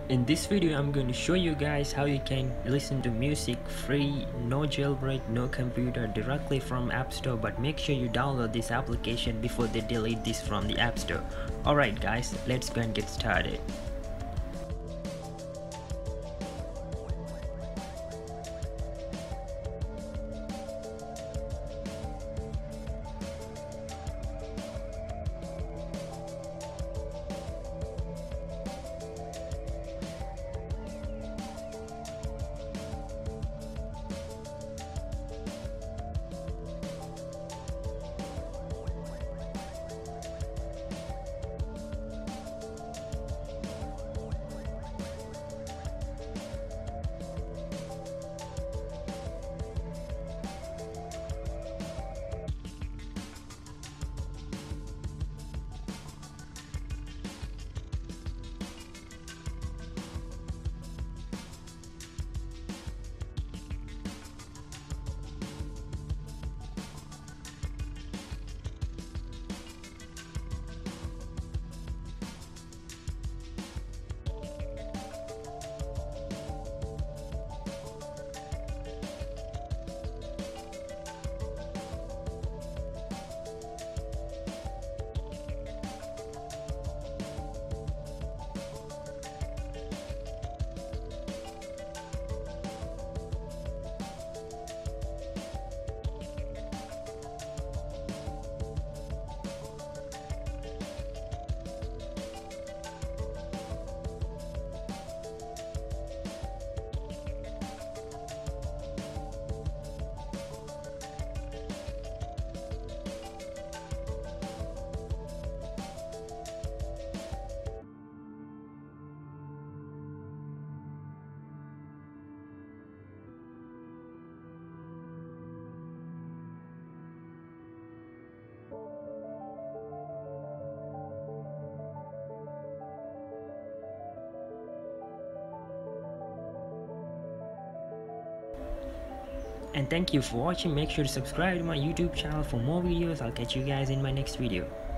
In this video I'm going to show you guys how you can listen to music free, no jailbreak, no computer, directly from App Store, but make sure you download this application before they delete this from the App Store. Alright guys, let's go and get started. And thank you for watching. Make sure to subscribe to my YouTube channel for more videos. I'll catch you guys in my next video.